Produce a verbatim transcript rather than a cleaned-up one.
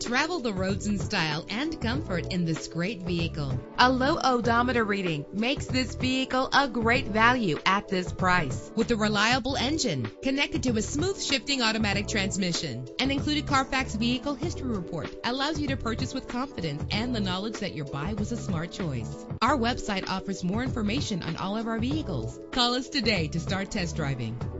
Travel the roads in style and comfort in this great vehicle. A low odometer reading makes this vehicle a great value at this price. With a reliable engine connected to a smooth shifting automatic transmission, an included Carfax Vehicle History Report allows you to purchase with confidence and the knowledge that your buy was a smart choice. Our website offers more information on all of our vehicles. Call us today to start test driving.